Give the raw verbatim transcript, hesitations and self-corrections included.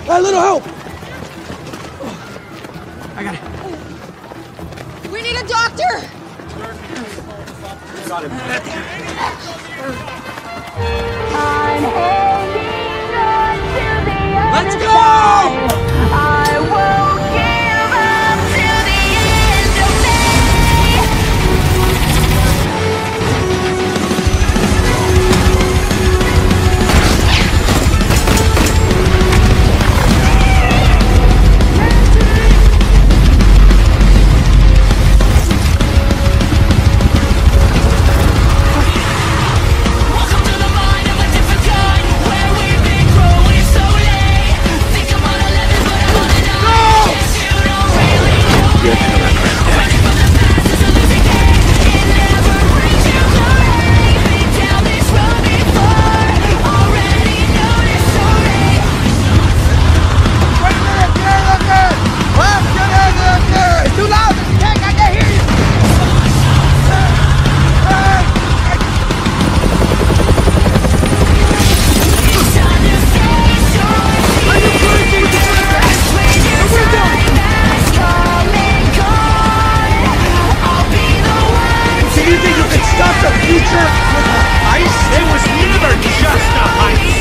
A little help! I got it. We need a doctor! Got him. I'm hanging on to the other Let's go! side. I won't give up till the end of me. Welcome to the mind of a different kind, where we've been growing slowly. Think I'm on eleven, but I'm on a nine. Guess you don't really know me. Running from the past is a losing game. It never brings you glory. Been down this road before, already know this story. Wait a minute, get out of there! Left, get out of there! It's too loud, Mister Tank, I can't hear you! It's time to face your fears. When your time has come and gone, I'll be the one Do you think you can stop the future with ice? It was never just a heist.